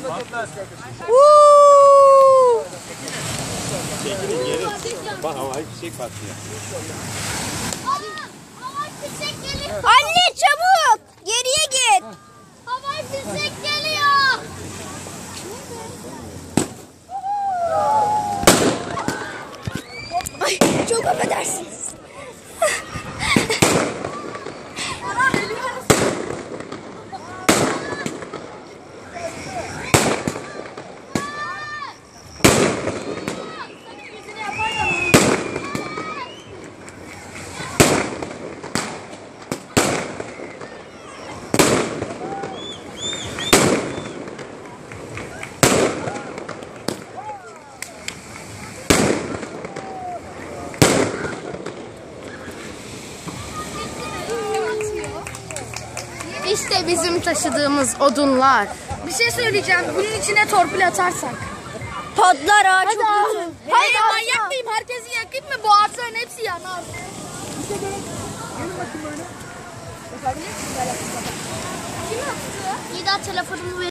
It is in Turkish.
Çekilin geri. Bak havai fişek patlıyor. Havai fişek geliyor. Anne çabuk. Geriye git. Havai fişek geliyor. Ay çok affedersiniz. İşte bizim taşıdığımız odunlar. Bir şey söyleyeceğim. Bunun içine torpil atarsak. Patlar ha çok kötü. Hayır manyak mıyım? Herkesi yakayım mı? Bu ağaçların hepsi yanar. Kim attı? İyi daha telefonumu ver.